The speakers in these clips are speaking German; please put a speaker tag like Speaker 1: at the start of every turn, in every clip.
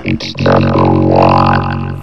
Speaker 1: It's number one.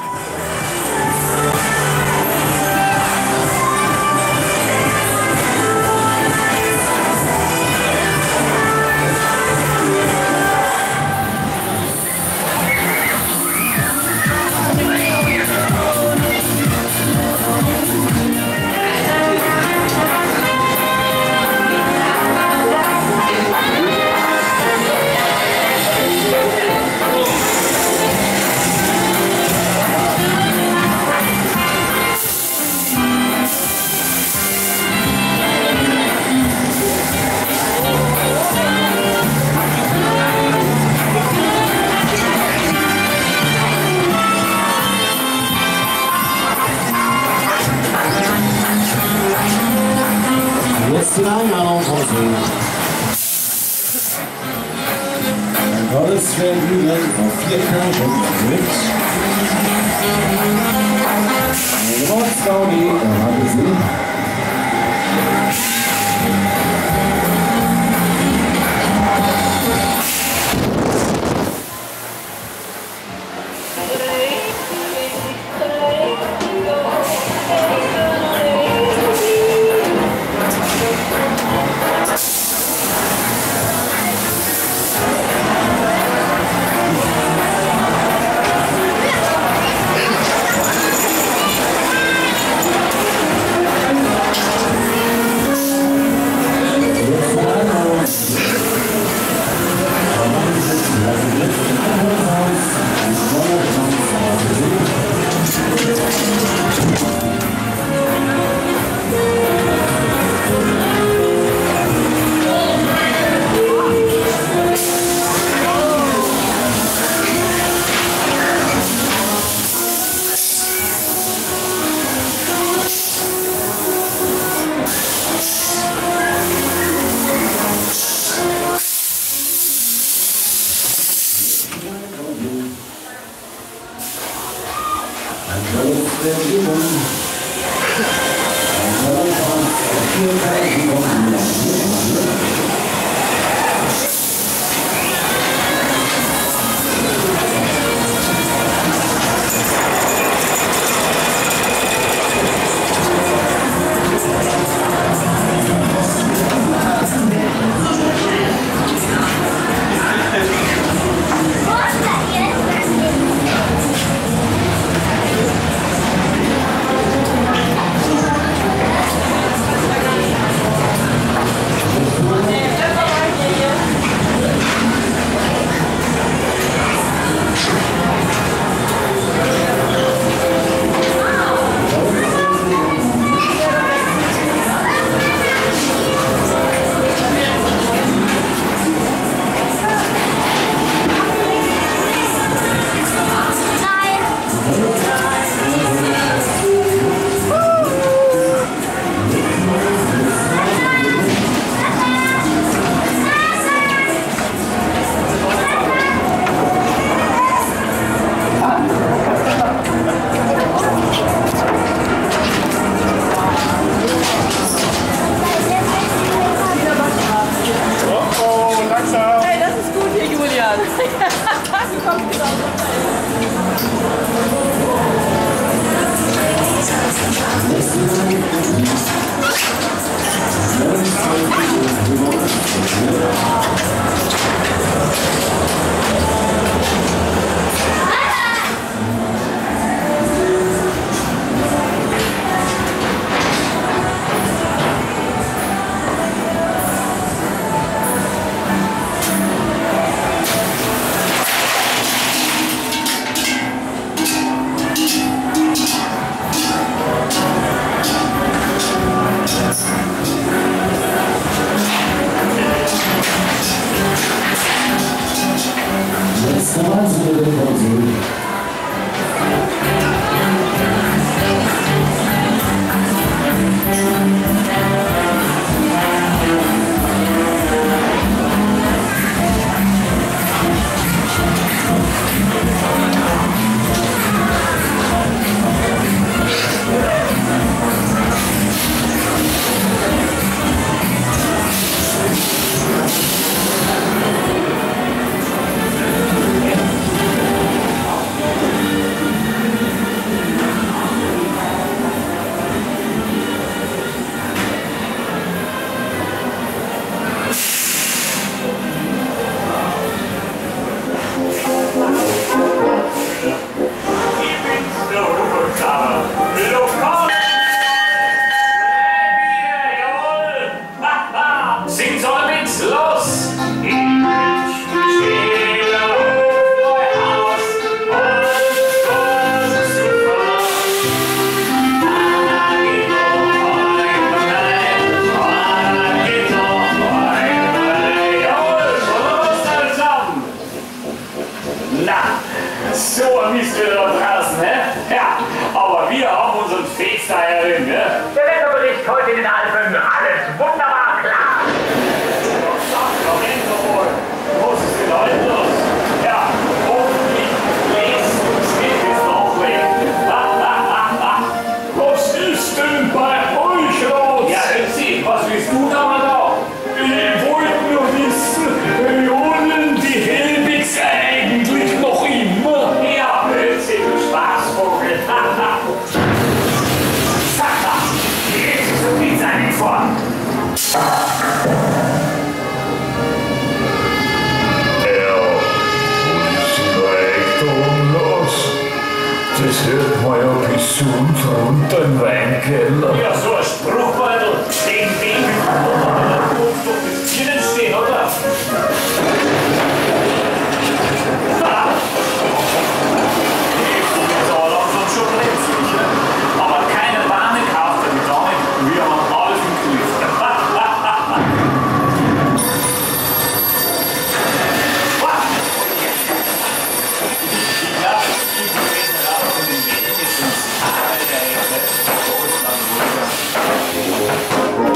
Speaker 2: Jetzt die Einladung vorsehen. Ein tolles Bühnen auf 4 Kanten mit eine Wortstory hatte sie.
Speaker 3: Ja, so ein Mist wieder da draußen, ne? Ja, aber wir haben unseren Fix da herin, ne?
Speaker 4: Der Wetterbericht heute in den Alpen, alles wunderbar klar.
Speaker 3: Moment mal, was ist denn heute los? Ja, hoffentlich lesen uns nicht ins Nachlegen.
Speaker 2: Was ist denn bei euch los?
Speaker 3: Ja, Ötzi, was willst du da mal da?
Speaker 2: Ich wollte nur wissen, lohnen die Helbigs eigentlich noch immer?
Speaker 3: Ja, Ötzi, du Spaßvogel. Sag mal, wie geht's dir so viel Zeit vor?
Speaker 2: Das hört man ja gesund runter im Weinkeller.
Speaker 3: Ja, so ein Spruchbeutel, den muss doch das Tieren stehen, oder? So, langsam schon brenzlig, ne? Aber keine Banane kauft er mit damit. Wir haben alles im Griff. Ich glaube, ich bin raus in den wenigstens Tage der Erde. So ist dann ruhiger.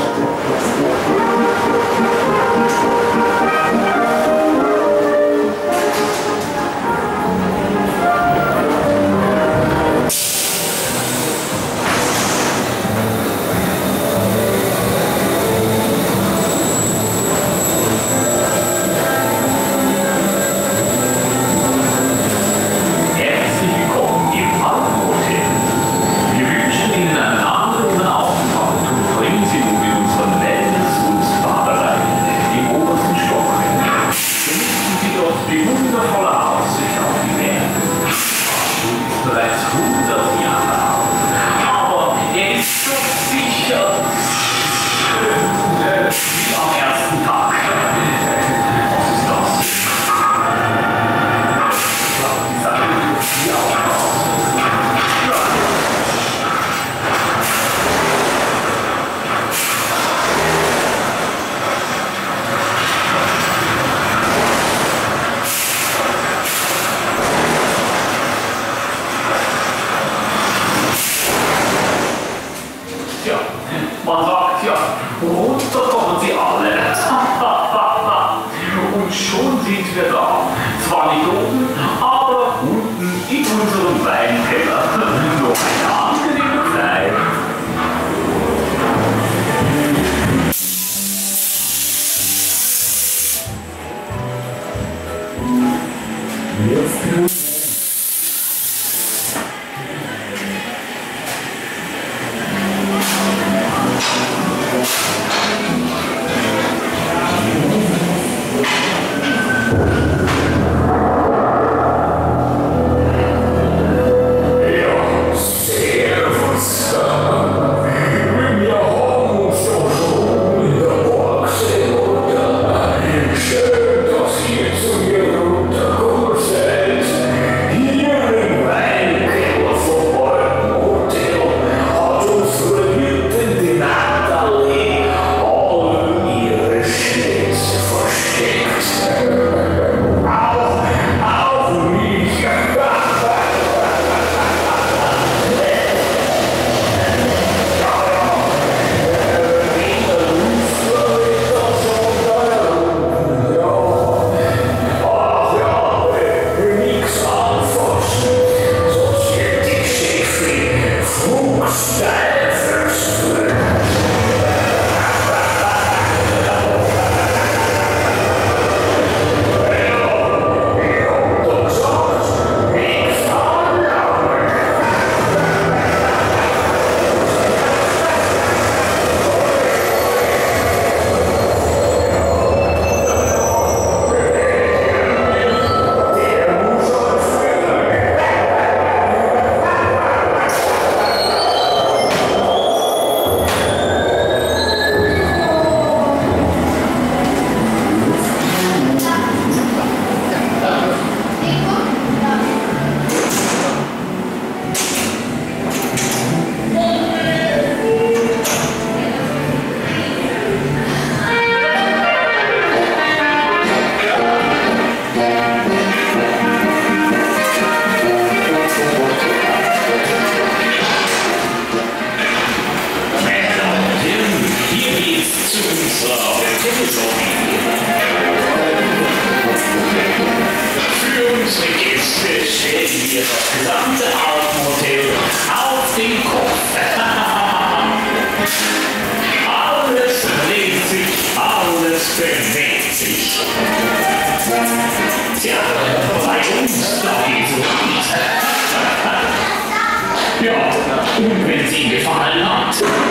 Speaker 3: Herzlich willkommen im Alpenhotel. Wir wünschen Ihnen einen angenehmen Aufenthalt und bringen Sie nun in unseren Wellness- und Spa-Bereich im obersten Stock. Genießen Sie dort die wundervolle Aussicht auf die Berge. Du bist bereits 100 Jahre alt, aber er ist so sicher wie am ersten Tag. Was ist das? Die Sache ist hier auch noch. Tja, man sagt ja, runter kommen sie alle. Und schon sind wir da. Zwar nicht oben, aber unten in unserem Weinkeller. Noch eine angenehme Zeit.
Speaker 2: Servus. Wir haben uns doch schon in der Burg gesehen, oder? Schön, dass ihr zu mir runtergekommen seid.
Speaker 3: hier das gesamte Alpenhotel auf den Kopf. Alles dreht sich, alles bewegt sich. Tja, bei uns da geht's rund. Ja, und wenn es Ihnen gefallen hat,